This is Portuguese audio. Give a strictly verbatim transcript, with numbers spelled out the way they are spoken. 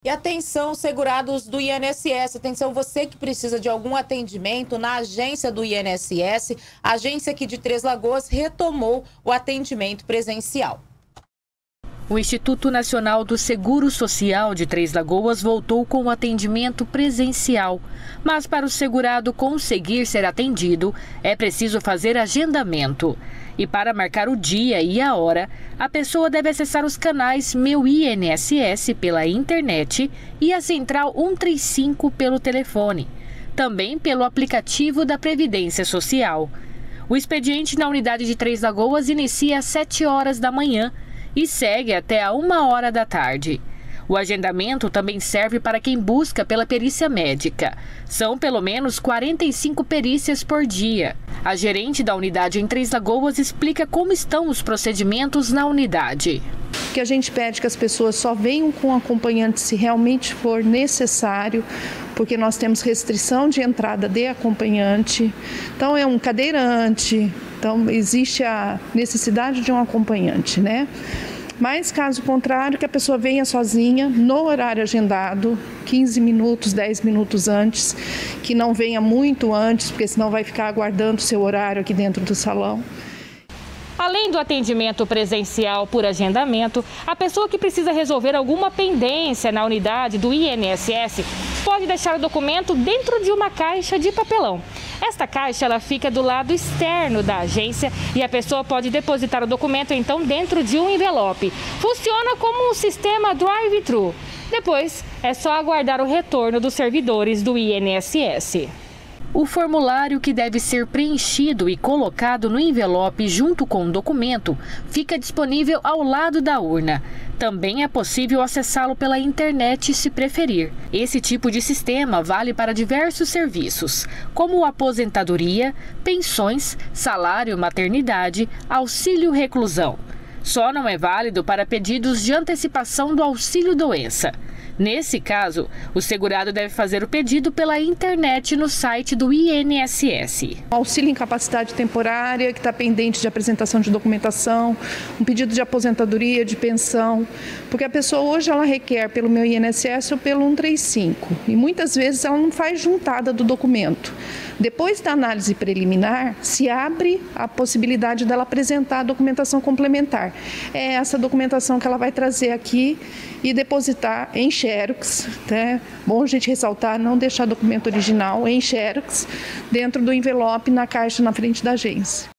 E atenção, segurados do I N S S, atenção você que precisa de algum atendimento na agência do I N S S, a agência aqui de Três Lagoas retomou o atendimento presencial. O Instituto Nacional do Seguro Social de Três Lagoas voltou com o atendimento presencial. Mas para o segurado conseguir ser atendido, é preciso fazer agendamento. E para marcar o dia e a hora, a pessoa deve acessar os canais Meu I N S S pela internet e a Central cento e trinta e cinco pelo telefone. Também pelo aplicativo da Previdência Social. O expediente na unidade de Três Lagoas inicia às sete horas da manhã e segue até a uma hora da tarde. O agendamento também serve para quem busca pela perícia médica. São pelo menos quarenta e cinco perícias por dia. A gerente da unidade em Três Lagoas explica como estão os procedimentos na unidade. Que a gente pede que as pessoas só venham com acompanhante se realmente for necessário, porque nós temos restrição de entrada de acompanhante. Então é um cadeirante, então existe a necessidade de um acompanhante, né? Mas caso contrário, que a pessoa venha sozinha, no horário agendado, quinze minutos, dez minutos antes, que não venha muito antes, porque senão vai ficar aguardando o seu horário aqui dentro do salão. Além do atendimento presencial por agendamento, a pessoa que precisa resolver alguma pendência na unidade do I N S S pode deixar o documento dentro de uma caixa de papelão. Esta caixa ela fica do lado externo da agência e a pessoa pode depositar o documento então dentro de um envelope. Funciona como um sistema drive-thru. Depois é só aguardar o retorno dos servidores do I N S S. O formulário, que deve ser preenchido e colocado no envelope junto com o documento, fica disponível ao lado da urna. Também é possível acessá-lo pela internet se preferir. Esse tipo de sistema vale para diversos serviços, como aposentadoria, pensões, salário maternidade, auxílio reclusão. Só não é válido para pedidos de antecipação do auxílio doença. Nesse caso, o segurado deve fazer o pedido pela internet no site do I N S S. Auxílio incapacidade temporária, que está pendente de apresentação de documentação, um pedido de aposentadoria, de pensão, porque a pessoa hoje ela requer pelo Meu I N S S ou pelo cento e trinta e cinco e muitas vezes ela não faz juntada do documento. Depois da análise preliminar, se abre a possibilidade dela apresentar a documentação complementar. É essa documentação que ela vai trazer aqui e depositar em xerox, né? Bom a gente ressaltar, não deixar documento original em xerox dentro do envelope na caixa na frente da agência.